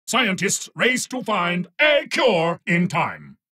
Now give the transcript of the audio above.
Scientists race to find a cure in time.